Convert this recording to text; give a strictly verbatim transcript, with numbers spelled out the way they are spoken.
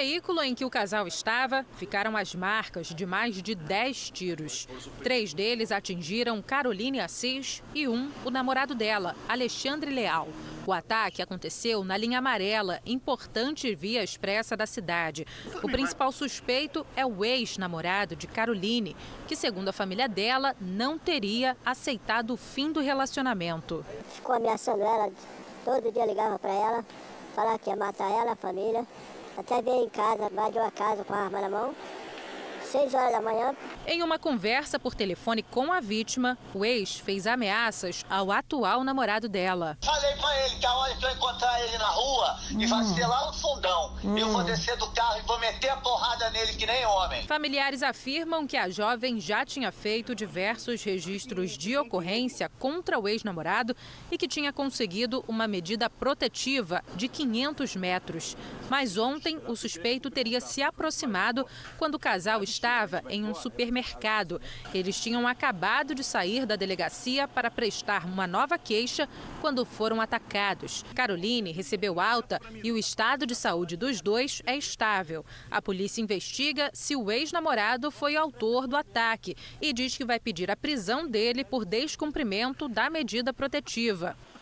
veículo em que o casal estava ficaram as marcas de mais de dez tiros. Três deles atingiram Caroline Assis e um, o namorado dela, Alexandre Leal. O ataque aconteceu na linha amarela, importante via expressa da cidade. O principal suspeito é o ex-namorado de Caroline, que, segundo a família dela, não teria aceitado o fim do relacionamento. Ficou ameaçando ela, todo dia ligava para ela, falava que ia matar ela, a família. Até veio em casa, invadiu a casa com a arma na mão. seis horas da manhã. Em uma conversa por telefone com a vítima, o ex fez ameaças ao atual namorado dela. Falei pra ele que a hora que eu encontrar ele na rua, hum. e vai ser lá no fundão, hum. eu vou descer do carro e vou meter a porrada nele que nem homem. Familiares afirmam que a jovem já tinha feito diversos registros de ocorrência contra o ex-namorado e que tinha conseguido uma medida protetiva de quinhentos metros. Mas ontem o suspeito teria se aproximado quando o casal estava estava em um supermercado. Eles tinham acabado de sair da delegacia para prestar uma nova queixa quando foram atacados. Caroline recebeu alta e o estado de saúde dos dois é estável. A polícia investiga se o ex-namorado foi autor do ataque e diz que vai pedir a prisão dele por descumprimento da medida protetiva.